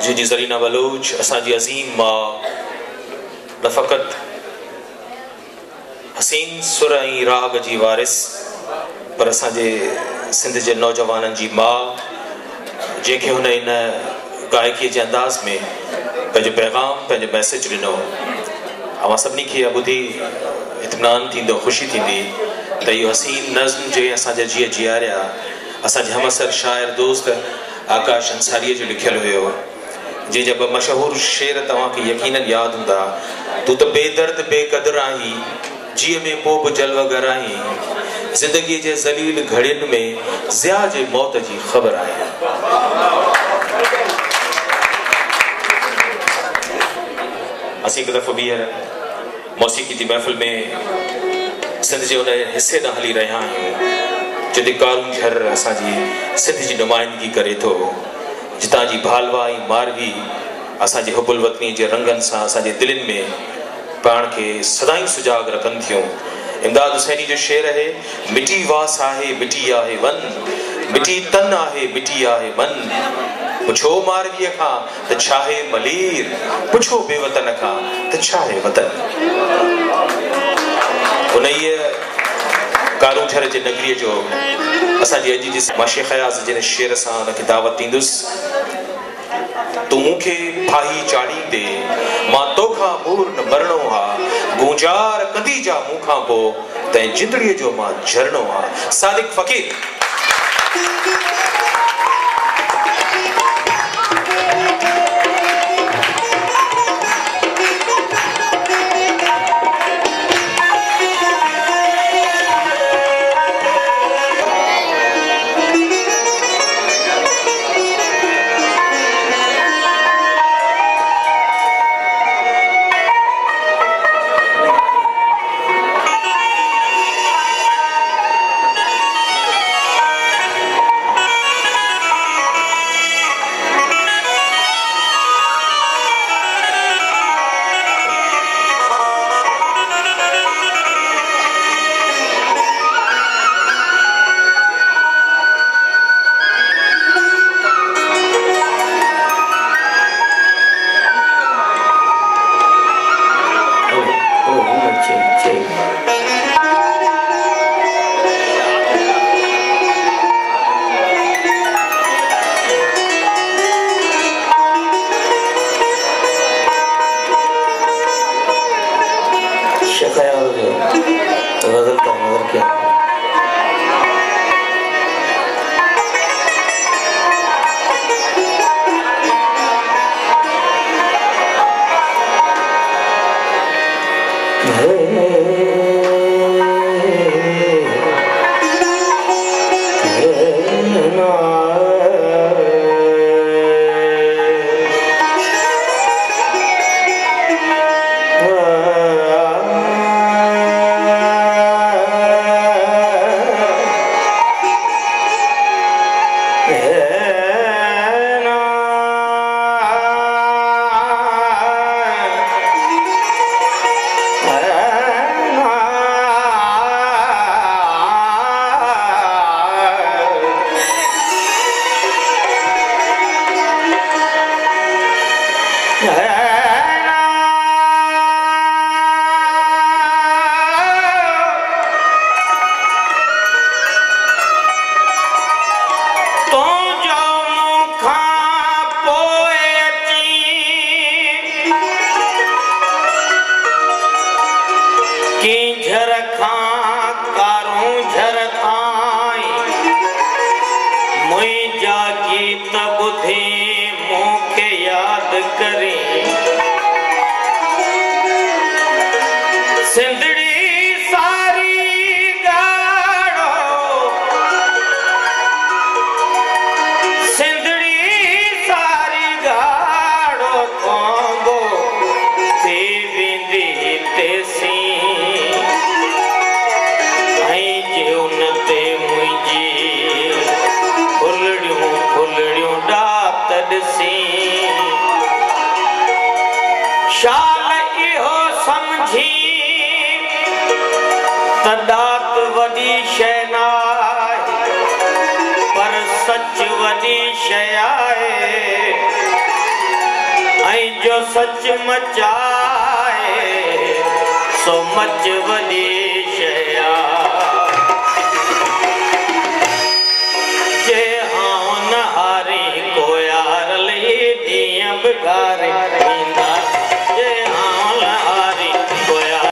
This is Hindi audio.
जी ज़रीना बलोच असांजी अज़ीम मां न फ़क़त हसीन सुर ऐं राग जी वारिस पर असांजे सिंध जे नौजवाननि जी मां जंहिंखे हुन इन गायकीअ जे अंदाज़ में पंहिंजो पैगाम पंहिंजो मैसेज ॾिनो। अवां सभिनी खे ॿुधी इत्मीनान थींदो, ख़ुशी थींदी त इहो हसीन नज़्म जे असांजा जीअं जीआरिया असांजे हमअसर शाइर दोस्त आकाश अंसारीअ जो लिखियलु हुयो, जंहिंजा ॿ मशहूरु शेर तव्हांखे यकीनन यादि हूंदा। तूं त बेदर्द बेक़दर आहीं, जीअं में पोइ बि जलवगर आहीं, ज़िंदगीअ जे ज़लील घड़ियुनि में ज़िया जे मौत जी ख़बर आहे। असीं हिकु दफ़ो ॿीहर मौसीक़ी जी महफ़िल में सिंध जे उन हिसे ॾांहुं हली रहिया आहियूं जिते कारून झर असांजी सिंध जी नुमाइंदगी करे थो, जितां जी भालवा ऐं मारवी असांजे हुबुल वतनी जे रंगनि सां असांजे दिलनि में पाण खे सदाईं सुजाग रखनि थियूं। इमदाद हुसैनी जो शेर आहे, मिटी वास आहे मिटी आहे वन, मिटी तन आहे मिटी आहे मन, पुछो मारवीअ खां त छा आहे मलीर, पुछो बेवतन खां त छा आहे वतन। उन कारून झर जे नगरीअ जो असांजी अॼु जी मां शेख अयाज़ जिन शेर सां उनखे दावत ॾींदुसि। तूं मूंखे फाही चाढ़ींदे मां तोखां मूर न मरणो हा, गूंजार कंदी जा मूंखां पोइ तंहिं जिंदड़ीअ जो मां झरणो हा। सादिक फ़कीर। सच वॾी शइ आहे। सच मचाए सो मच वॾी शइ जे हां न हारी को यार ॾींहं बिगारे